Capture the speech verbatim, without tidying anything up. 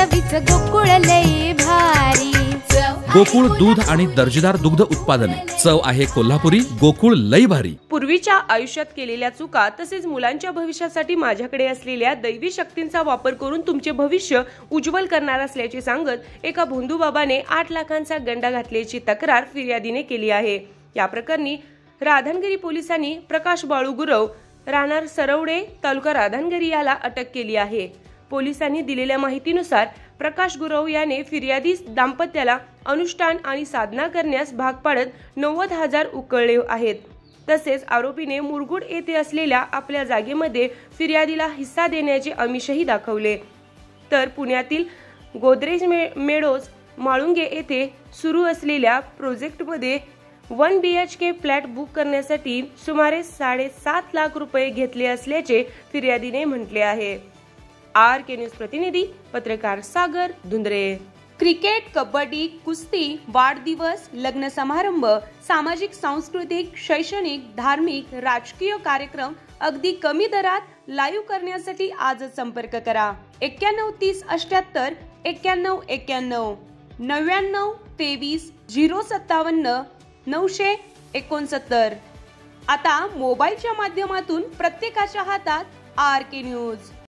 चवीच गोकुळ लई भारी। गोकुळ दूध आणि दर्जेदार दुग्ध उत्पादने, चव आहे कोल्हापुरी, गोकुळ लई भारी। पूर्वीच्या आयुष्यात केलेल्या चुका तसेच मुलांच्या भविष्यासाठी माझ्याकडे असलेल्या दैवी शक्तींचा वापर करून तुमचे भविष्य उज्ज्वल करणार असल्याचे सांगत एका भोंदूबाबाने आठ लाखांचा गंडा घातल्याची तक्रार फिर्यादीने केली आहे। या प्रकरणी राधानगरी पोलिसांनी प्रकाश बाळू गुरव राहणार सरवडे तालुका राधानगरी याला अटक केली आहे। पोलिसांनी दिलेल्या माहितीनुसार प्रकाश गुरव याने फिर्यादी दाम्पत्याला अनुष्ठान आणि साधना करण्यास भाग पाडत नव्वद हजार उकळले आहेत। तसेच आरोपीने मुरगुड येथे असलेल्या आपल्या जागेमध्ये फिर्यादीला हिस्सा देण्याचे आमिषही दाखवले। तर पुण्यातील गोदरेज मेडोज माळुंगे येथे सुरू असलेल्या प्रोजेक्टमध्ये one B H K flat book करण्यासाठी सुमारे साडेसात लाख रुपये घेतले असल्याचे फिर्यादीने म्हटले आहे। आर के न्यूज प्रतिनिधी पत्रकार सागर धुंद्रे। क्रिकेट, कबड्डी, कुस्ती, वाढदिवस, लग्न समारंभ, सामाजिक, सांस्कृतिक, शैक्षणिक, धार्मिक, राजकीय कार्यक्रम अगदी कमी दरात लाईव्ह करण्यासाठी आजच संपर्क करा। एक्क्याण्णव तीस अठ्याहत्तर एक्क्याण्णव एक्क्याण्णव नव्याण्णव तेवीस झिरो सत्तावन्न नऊशे एकोणसत्तर। आता मोबाईलच्या माध्यमातून प्रत्येकाच्या हातात आर के न्यूज।